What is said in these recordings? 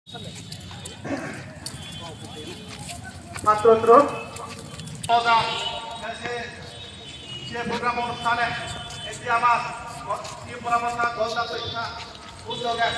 ছাত্র যে প্রোগ্রাম অনুষ্ঠানে এটি আমার পরামর্শ গলদা পরীক্ষা উদ্যোগে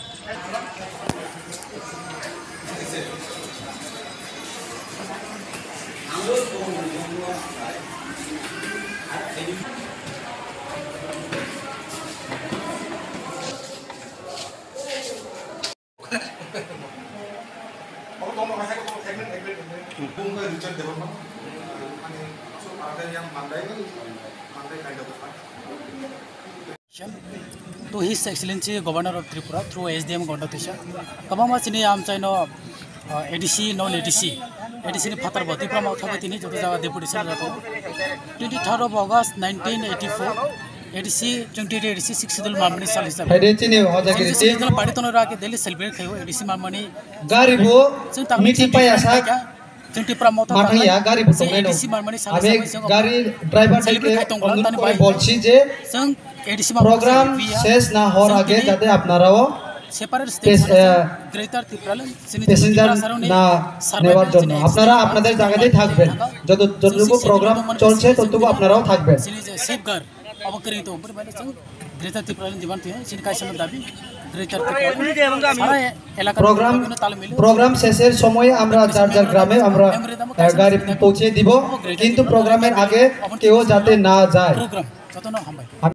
To His Excellency Governor of Tripura through SDM Gondatisha, Kabama Chini Amchaino ADC, non ADC, ADC Patarbo, Tripura Thabatini, Jotaza Deputation, 23rd of August 1984. ADC 2086 Sidul Mamani Salisa. Paritonora Delhi celebrate ADC Mamani Garibo, Miti Payasa, 20 Pramota, Garibo, ADC Mamani Salisa, Gari driver bolchi je ADC program শেষ না হওয়ার আগে যাতে আপনারাও separate states greater Tripura passenger না নেওয়ার জন্য আপনারা আপনাদের জায়গাতেই থাকবেন যতটুকু প্রোগ্রাম চলছে ততটুকু আপনারাও থাকবেন safeguard অবকরিত তো উপরে বাইরে গ্রেটার ত্রিপুরা জীবন থেকে সিনকাইশন দাবি গ্রেটার ত্রিপুরা সারা এলাকা প্রোগ্রাম শেষের সময় আমরা যার গ্রামে আমরা গাড়ি পৌঁছে দিব কিন্তু প্রোগ্রামের আগে কেউ যাতে না যায় প্রোগ্রাম যত না হয়